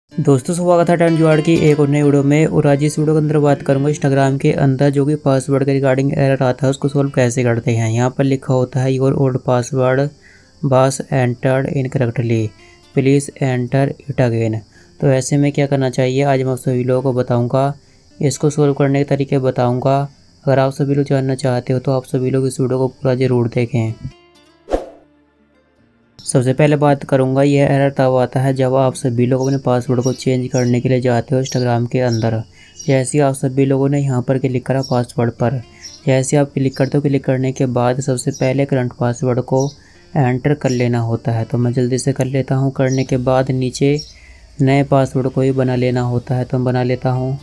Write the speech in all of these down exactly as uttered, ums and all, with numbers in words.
दोस्तों स्वागत है टेन जुगाड़ की एक और नई वीडियो में। और आज इस वीडियो के अंदर बात करूंगा इंस्टाग्राम के अंदर जो कि पासवर्ड के रिगार्डिंग एरर आता है उसको सोल्व कैसे करते हैं। यहाँ पर लिखा होता है your old password was entered incorrectly, please enter it again. तो ऐसे में क्या करना चाहिए आज मैं आप सभी लोगों को बताऊँगा, इसको सोल्व करने के तरीके बताऊँगा। अगर आप सभी लोग जानना चाहते हो तो आप सभी लोग इस वीडियो को पूरा जरूर देखें। सबसे पहले बात करूंगा, यह एरर तब आता है जब आप सभी लोग अपने पासवर्ड को चेंज करने के लिए जाते हो इंस्टाग्राम के अंदर। जैसे आप सभी लोगों ने यहाँ पर क्लिक करा पासवर्ड पर, जैसे आप क्लिक करते हो, क्लिक करने के बाद सबसे पहले करंट पासवर्ड को एंटर कर लेना होता है। तो मैं जल्दी से कर लेता हूँ। करने के बाद नीचे नए पासवर्ड को ही बना लेना होता है, तो मैं बना लेता हूँ।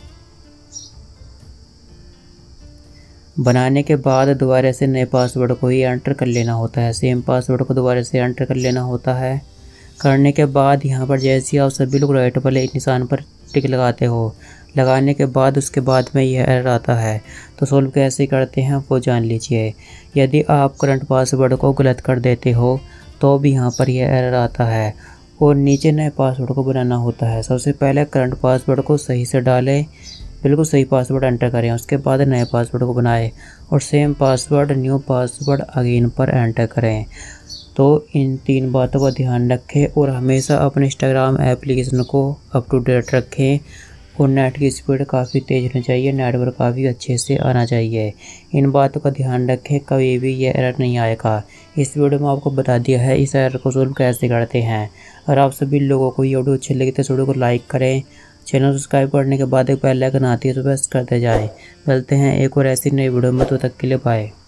बनाने के बाद दोबारा से नए पासवर्ड को ही एंटर कर लेना होता है, सेम पासवर्ड को दोबारा से एंटर कर लेना होता है। करने के बाद यहाँ पर जैसे आप सभी लोग राइट वाले निशान पर टिक लगाते हो, लगाने के बाद उसके बाद में यह एरर आता है। तो सोल्व कैसे करते हैं वो जान लीजिए। यदि आप करंट पासवर्ड को गलत कर देते हो तो भी यहाँ पर यह एरर आता है और नीचे नए पासवर्ड को बनाना होता है। सबसे पहले करंट पासवर्ड को सही से डालें, बिल्कुल सही पासवर्ड एंटर करें, उसके बाद नए पासवर्ड को बनाएं और same password new password again पर एंटर करें। तो इन तीन बातों का ध्यान रखें और हमेशा अपने इंस्टाग्राम एप्लीकेशन को अप टू डेट रखें। और नेट की स्पीड काफ़ी तेज़ होनी चाहिए, नेटवर्क काफ़ी अच्छे से आना चाहिए। इन बातों का ध्यान रखें, कभी भी ये एरर नहीं आएगा। इस वीडियो में आपको बता दिया है इस एरर को सोल्व कैसे करते हैं। अगर आप सभी लोगों को ये वीडियो अच्छी लगी तो इस वीडियो को लाइक करें, चैनल सब्सक्राइब करने के बाद एक बेल आइकन आती है तो प्रेस करते जाएं। मिलते हैं एक और ऐसी नई वीडियो में, तो तक के लिए बाय।